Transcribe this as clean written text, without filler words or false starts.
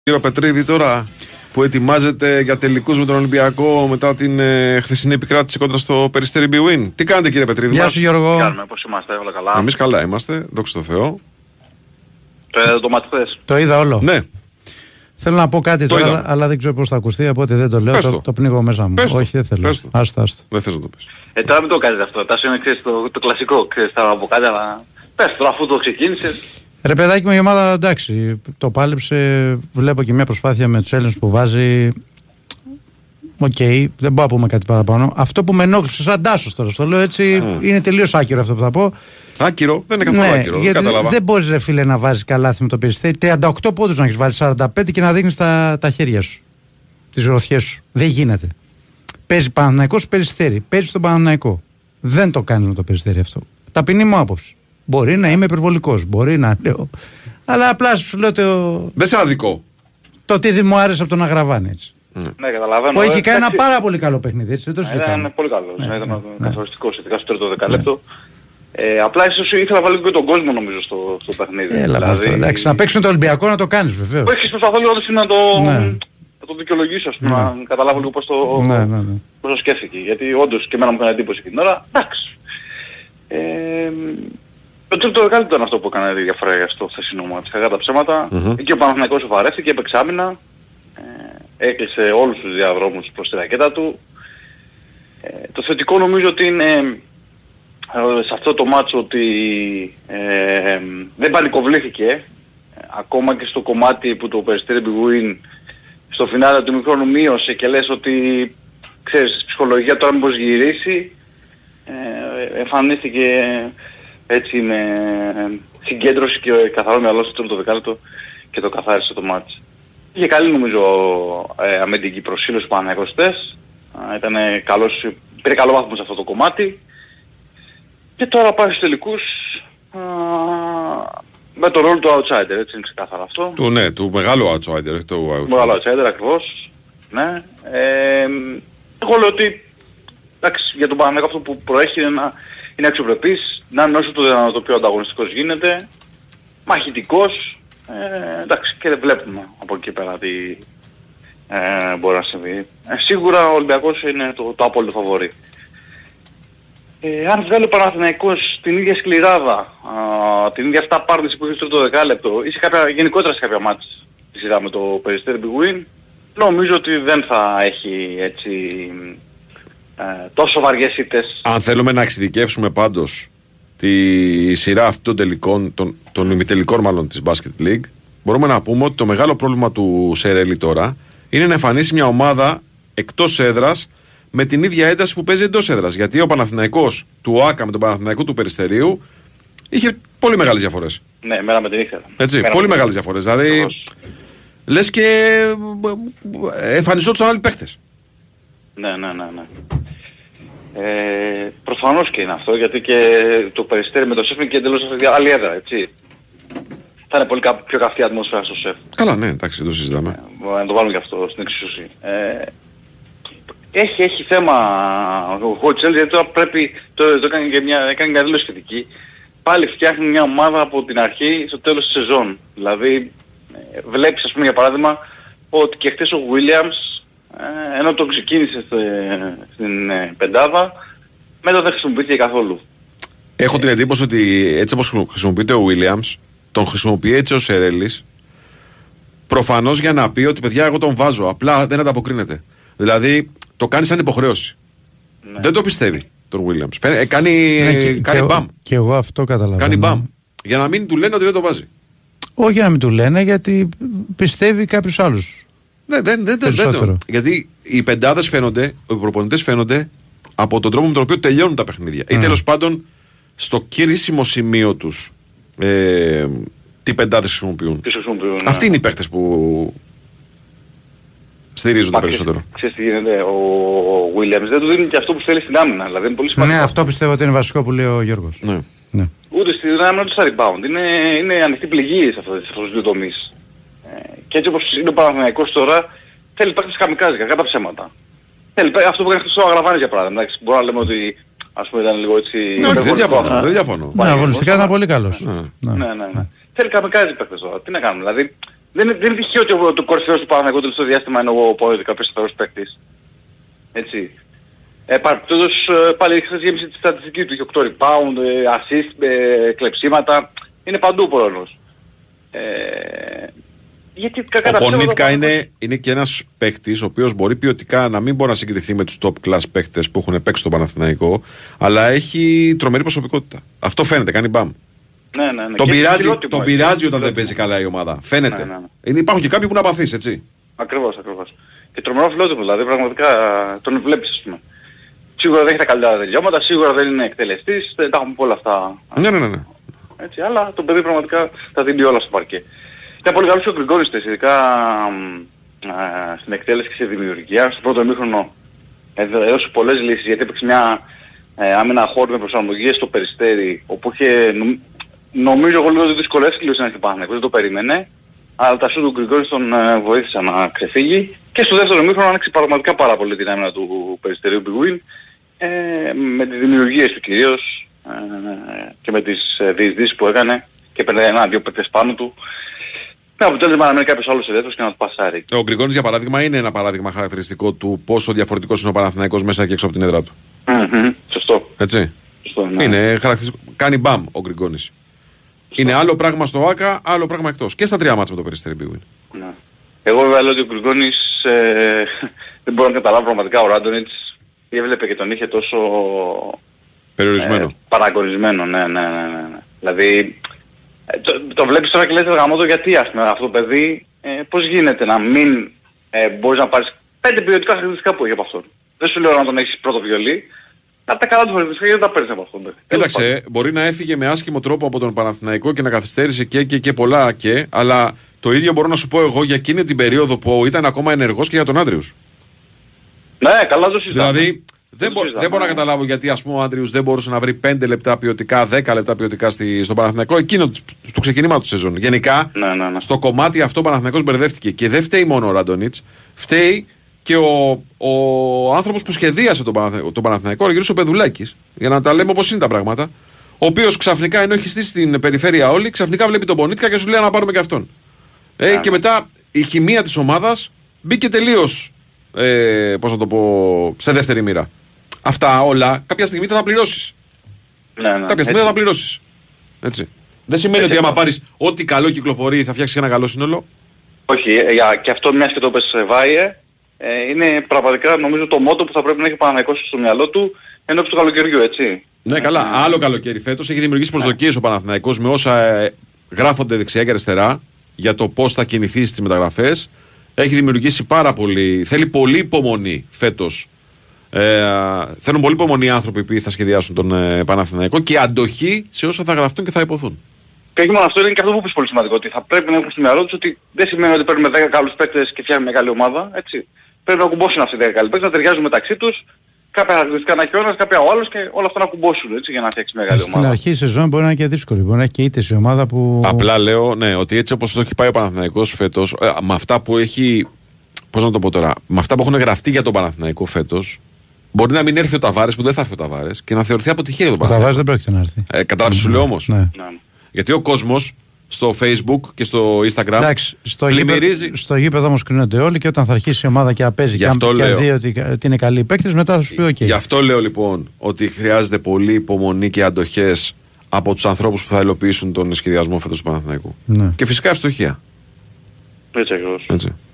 Κύριο Πετρίδη, τώρα που ετοιμάζεται για τελικούς με τον Ολυμπιακό μετά την χθεσινή επικράτηση κόντρα στο Περιστέρι Bwin. Τι κάνετε, κύριε Πετρίδη? Γεια σου, Γιώργο. Τι κάνουμε, πώς είμαστε, όλα καλά? Εμείς καλά είμαστε, δόξα τω Θεώ. Το μάτι χθες. Το είδα όλο. Ναι. Θέλω να πω κάτι Το τώρα, είδα. αλλά δεν ξέρω πώς θα ακουστεί, οπότε δεν το λέω. Το πνίγω μέσα μου. Πες το. Όχι, δεν θέλω. Πες το. Άστο. Δεν θες να το πεις. Τώρα μην το κάνετε αυτό. Τάσο είναι, ξέρεις, το κλασικό. Ξέρεις, θα πω κάτι, αλλά πες τώρα αφού το ξεκίνησες. Ρε παιδάκι μου, η ομάδα εντάξει, το πάλεψε. Βλέπω και μια προσπάθεια με τους Έλληνες που βάζει. Οκ, δεν μπορώ να πούμε κάτι παραπάνω. Αυτό που με ενόχλησε, σαν Τάσος τώρα, στο λέω έτσι, είναι τελείως άκυρο αυτό που θα πω. Άκυρο, δεν είναι καθόλου άκυρο. Γιατί κατάλαβα. δεν μπορείς, ρε φίλε, να βάζεις καλάθι με το Περιστέρι. 38 πόντους να έχεις βάλει, 45 και να δείχνεις τα χέρια σου. Τις γροθιές σου. Δεν γίνεται. Παίζει Παναθηναϊκός Περιστέρι. Παίζει στον Παναθηναϊκό. Δεν το κάνεις με το Περιστέρι αυτό. Ταπεινή μου άποψη. Μπορεί να είμαι υπερβολικός. Μπορεί να λέω. Αλλά απλά σου λέω Δεν σε αδικό. το τι μου άρεσε από τον Αγραβάνη, έτσι. Ναι, καταλαβαίνω. Που έχει κάνει ένα πάρα πολύ καλό παιχνίδι, έτσι. Δεν το συζητάμε. Ήταν πολύ καλό. Ήταν καθοριστικός, ειδικά στο τρίτο δεκάλεπτο. Απλά ίσως ήθελα να βάλω και τον κόσμο νομίζω στο παιχνίδι. Έλα με αυτό. Εντάξει, να παίξουμε το Ολυμπιακό να το κάνεις βεβαίως. Όχι, προσπαθώ λίγο να το δικαιολογήσω, ας πούμε, να καταλάβω λίγο πώς το σκέφτηκε. Γιατί όντως και εμένα μου έκανε εντύπωση εκείνη την ώρα. Εντάξει. Το τρίτο δεκάλεπτο ήταν αυτό που έκανε τη διαφορά στο χθεσινό μάτι. Κακά τα ψέματα. Εκεί ο Παναθηναϊκός σοβαρεύτηκε, έπαιξε άμυνα. Έκλεισε όλους τους διαδρόμους προς τη ρακέτα του. Το θετικό νομίζω ότι είναι σε αυτό το μάτσο ότι δεν πανικοβλήθηκε. Ακόμα και στο κομμάτι που το Περιστέρι Bwin στο φινάλε του μικρόνου μείωσε και λες ότι ξέρεις, ψυχολογία τώρα μήπως γυρίσει. Εμφανίστηκε έτσι με συγκέντρωση και καθαρό μυαλό στο τρίτο δεκάλεπτο και το καθάρισε το μάτς. Είχε καλή νομίζω αμυντική προσήλωση του Παναθηναϊκού. Ήταν καλός, πήρε καλό βάθμο σε αυτό το κομμάτι. Και τώρα πάει στους τελικούς με το ρόλο του outsider, έτσι είναι ξεκάθαρα αυτό. Του μεγάλου outsider, του μεγάλο outsider ακριβώς. Ναι. Εγώ λέω ότι εντάξει, για τον Παναθηναϊκό αυτό που προέχει είναι αξιοπρεπής, να είναι όσο το πιο ανταγωνιστικός γίνεται, μαχητικός. Εντάξει, και δεν βλέπουμε από εκεί πέρα τι μπορεί να συμβεί. Σίγουρα ο Ολυμπιακός είναι το απόλυτο φαβορί. Αν βγάλει ο Παναθηναϊκός την ίδια σκληράδα, την ίδια αυτά πάρνηση που είχε στο τρίτο δεκάλεπτο ή γενικότερα σε κάποια μάτς τη σειρά με το Περιστέρι Bwin, νομίζω ότι δεν θα έχει έτσι τόσο βαριές ήττες. Αν θέλουμε να εξειδικεύσουμε πάντως τη σειρά αυτών των τελικών, των ημιτελικών μάλλον της Basket League, μπορούμε να πούμε ότι το μεγάλο πρόβλημα του Σερέλη τώρα είναι να εμφανίσει μια ομάδα εκτός έδρας με την ίδια ένταση που παίζει εντός έδρας. Γιατί ο Παναθηναϊκός του ΟΑΚΑ με τον Παναθηναϊκό του Περιστερίου είχε πολύ μεγάλες διαφορές. Ναι, μέρα με την ήθελα. Έτσι, πολύ μεγάλες διαφορές. Δηλαδή, λες και εμφανιζόντουσαν άλλοι παίχτες. Ναι. Προφανώς και είναι αυτό, γιατί και το Περιστέρι με το ΣΕΦ είναι και εντελώς άλλη έδρα, έτσι. Θα είναι πολύ πιο καυτή ατμόσφαιρα στο ΣΕΦ. Καλά, ναι, εντάξει, δεν το συζητάμε. Να το βάλουμε και αυτό στην εξίσωση. Έχει θέμα ο Χότσελ, γιατί τώρα πρέπει, έκανε μια δήλωση σχετική. Πάλι φτιάχνει μια ομάδα από την αρχή στο τέλος της σεζόν. Δηλαδή, βλέπεις ας πούμε για παράδειγμα ότι και χθες ο Williams, ενώ το ξεκίνησε στην πεντάδα, μετά δεν χρησιμοποιήθηκε καθόλου. Έχω την εντύπωση ότι έτσι όπως χρησιμοποιείται ο Williams, τον χρησιμοποιεί έτσι ο Σερέλης, προφανώς για να πει ότι παιδιά εγώ τον βάζω, απλά δεν ανταποκρίνεται. Δηλαδή το κάνει σαν υποχρέωση. Ναι. Δεν το πιστεύει τον Williams. Κάνει μπαμ. Και εγώ αυτό καταλαβαίνω. Κάνει μπαμ. Για να μην του λένε ότι δεν το βάζει. Όχι για να μην του λένε, γιατί πιστεύει κάποιους άλλους. Ναι, δεν το. Γιατί οι πεντάδες φαίνονται, οι προπονητές φαίνονται από τον τρόπο με τον οποίο τελειώνουν τα παιχνίδια. Ή τέλος πάντων στο κρίσιμο σημείο τους τι πεντάδες χρησιμοποιούν. Αυτοί είναι οι παίχτες που στηρίζονται περισσότερο. Ξέρεις τι γίνεται, ο Williams δεν του δίνει και αυτό που θέλει στην άμυνα. Δηλαδή είναι πολύ σημαντικό. Ναι, αυτό πιστεύω ότι είναι βασικό που λέει ο Γιώργος. Ναι. Ούτε στην άμυνα ούτε στα rebound. Είναι ανοιχτή πληγή σε αυτούς τους δύο τομείς. Και έτσι όπως είναι ο Παναθηναϊκός τώρα, θέλει παίκτες καμικάζι, κακά τα ψέματα. Θέλει αυτό που έκανε χθες ο Αγραβάνης για παράδειγμα. Μπορούμε να λέμε ότι ας πούμε ήταν λίγο έτσι... Ναι, δεν διαφωνώ. Ναι, αγωνιστικά ήταν πολύ καλός. Ναι. Θέλει καμικάζι παίκτες τώρα. Τι να κάνουμε, δηλαδή Δεν είναι τυχαίο ότι το κορυφαίος του Παναθηναϊκού στο διάστημα είναι ο Πόδεκα, περισσότερος παίκτης. Έτσι. Παρεπτόντως πάλι χθες γέμισε τη στατιστική του, είχε 8 rebound, assist, κλεψίματα, είναι παντού ο Πολωνός. Γιατί ο Πονίτκα είναι και ένας παίκτης ο οποίος μπορεί ποιοτικά να μην μπορεί να συγκριθεί με τους top class παίκτες που έχουν παίξει στον Παναθηναϊκό, αλλά έχει τρομερή προσωπικότητα. Αυτό φαίνεται, κάνει μπαμ. Ναι. Τον πειράζει όταν δεν παίζει καλά η ομάδα. Φαίνεται. Ναι. Υπάρχουν και κάποιοι που είναι απαθείς, έτσι. Ακριβώς. Και τρομερό φιλότιμο, δηλαδή πραγματικά τον βλέπεις, ας πούμε. Σίγουρα δεν έχει τα καλύτερα τελειώματα, σίγουρα δεν είναι εκτελεστής, δεν τα έχουμε όλα αυτά. Ναι. Έτσι, αλλά το παιδί πραγματικά τα δίνει όλα στο παρκέ. Ήταν πολύ καλός ο Γκριγκόνης, ειδικά στην εκτέλεση και στη δημιουργία. Στο πρώτο ημίχρονο έδωσε πολλές λύσεις, γιατί έπαιξε μια άμυνα χώρου με προσαρμογές στο Περιστέρι, όπου είχε, νομίζω εγώ λίγο ότι δυσκολεύτηκε λίγο στην Παναθηναϊκός, δεν το περίμενε, αλλά τα σούτ του Γκριγκόνης τον βοήθησαν να ξεφύγει. Και στο δεύτερο ημίχρονο άνοιξε πραγματικά πάρα πολύ την άμυνα του Περιστερίου Big Win, με τις δημιουργίες του κυρίως και με τις διεισδύσεις που έκανε και παίρνει ένα-δύο παίκτες πάνω του. Με αποτέλεσμα να μένει κάποιος άλλος ελεύθερος και να του πασάρει. Ο Γκριγκόνης για παράδειγμα είναι ένα παράδειγμα χαρακτηριστικό του πόσο διαφορετικός είναι ο Παναθηναϊκός μέσα και έξω από την έδρα του. Σωστό. Έτσι. Σωστό, ναι. Είναι χαρακτηριστικό. Κάνει μπαμ ο Γκριγκόνης. Είναι άλλο πράγμα στο ΆΚΑ, άλλο πράγμα εκτός. Και στα 3 μάτσα με το Περιστέρι Big Win. Ναι. Εγώ βέβαια λέω ότι ο Γκριγκόνης δεν μπορώ να καταλάβω πραγματικά ο Ράντονιτς έβλεπε και τον είχε τόσο περιορισμένο. Παραγωνισμένο, ναι. Δηλαδή το βλέπεις τώρα και λες γαμώτο γιατί ας πούμε αυτό το παιδί πώς γίνεται να μην μπορείς να πάρεις 5 ποιοτικά χαρακτηριστικά που έχει από αυτόν. Δεν σου λέω να τον έχεις πρώτο βιολί, αλλά τα καλά του χαρακτηριστικά γιατί τα παίρνεις από αυτόν. Κοίταξε, μπορεί να έφυγε με άσχημο τρόπο από τον Παναθηναϊκό και να καθυστέρησε και πολλά αλλά το ίδιο μπορώ να σου πω εγώ για εκείνη την περίοδο που ήταν ακόμα ενεργός και για τον Άντριους. Ναι, καλά το συζητάμε. Δηλαδή δεν μπορώ να καταλάβω γιατί ας πούμε ο Άντριους δεν μπορούσε να βρει 5 λεπτά ποιοτικά, 10 λεπτά ποιοτικά στον Παναθηναϊκό εκείνο στο ξεκίνημα του σεζόν. Γενικά στο κομμάτι αυτό ο Παναθηναϊκός μπερδεύτηκε και δεν φταίει μόνο ο Ράντονιτς, φταίει και ο άνθρωπος που σχεδίασε τον Παναθηναϊκό, ο Γιώργος Πεδουλάκης, για να τα λέμε όπως είναι τα πράγματα, ο οποίος ξαφνικά ενώ έχει στήσει την περιφέρεια όλη, ξαφνικά βλέπει τον Πονίτκα και σου λέει να πάρουμε και αυτόν. Και μετά η χημεία της ομάδας μπήκε τελείως, πώς να το πω, σε δεύτερη μοίρα. Αυτά όλα κάποια στιγμή θα τα πληρώσεις. Κάποια στιγμή θα τα πληρώσεις. Έτσι. Δεν σημαίνει ότι άμα πάρεις ό,τι καλό κυκλοφορεί θα φτιάξεις ένα καλό σύνολο. Όχι, και αυτό μιας και το πες Βάιε, είναι πραγματικά νομίζω το μότο που θα πρέπει να έχει ο Παναθηναϊκός στο μυαλό του ενώπιση του καλοκαιριού, έτσι. Ναι, καλά. Άλλο καλοκαίρι φέτος έχει δημιουργήσει προσδοκίες ο Παναθηναϊκός με όσα γράφονται δεξιά και αριστερά για το πώς θα κινηθεί στις μεταγραφές. Έχει δημιουργήσει πάρα πολύ. Θέλει πολύ υπομονή φέτος. Θέλουν πολύ υπομονή οι άνθρωποι που θα σχεδιάσουν τον Παναθηναϊκό και αντοχή σε όσα θα γραφτούν και θα υποθούν. Και όχι μόνο αυτό, είναι και αυτό που είπες πολύ σημαντικό. Ότι θα πρέπει να έχουν στο μυαλό τους ότι δεν σημαίνει ότι παίρνουμε 10 καλούς παίκτες και φτιάχνουμε μια καλή ομάδα. Έτσι. Πρέπει να κουμπώσουν αυτοί οι 10 καλοί παίκτες, να ταιριάζουν μεταξύ τους. Κάποια χαρακτηριστικά να έχει ο ένας, κάποια ο άλλος και όλα αυτά να κουμπώσουν έτσι, για να φτιάξει μια μεγάλη ομάδα. Στην αρχή η σεζόν μπορεί να είναι και δύσκολη. Μπορεί να έχει και ήττες η ομάδα που. Απλά λέω ναι, ότι έτσι όπως το έχει πάει ο Παναθηναϊκός φέτος, με αυτά που έχει. Πώς να το πω τώρα, με αυτά που έχουν γραφτεί για τον Παναθηναϊκό φέτος, μπορεί να μην έρθει ο Ταβάρες που δεν θα έρθει ο Ταβάρες και να θεωρηθεί αποτυχία για τον Παναθηναϊκό. Ο Ταβάρες δεν πρόκειται να έρθει. Κατάλαβες σου λέω όμως. Ναι. Γιατί ο κόσμος στο Facebook και στο Instagram εντάξει, πλημμυρίζει. Στο γήπεδο όμως κρίνονται όλοι και όταν θα αρχίσει η ομάδα και να παίζει και αν δει ότι είναι καλοί παίκτες, μετά θα σου πει OK. Γι' αυτό λέω λοιπόν ότι χρειάζεται πολύ υπομονή και αντοχές από τους ανθρώπους που θα υλοποιήσουν τον σχεδιασμό φέτος του Παναθηναϊκού. Ναι. Και φυσικά ευστοχία. Έτσι ακριβώς.